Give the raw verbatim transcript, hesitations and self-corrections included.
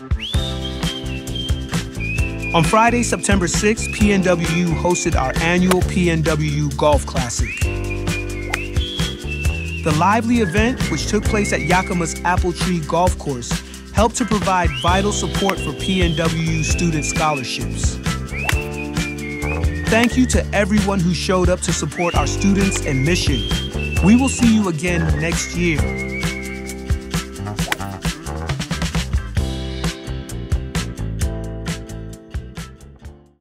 On Friday, September sixth, P N W U hosted our annual P N W U Golf Classic. The lively event, which took place at Yakima's Apple Tree Golf Course, helped to provide vital support for P N W U student scholarships. Thank you to everyone who showed up to support our students and mission. We will see you again next year.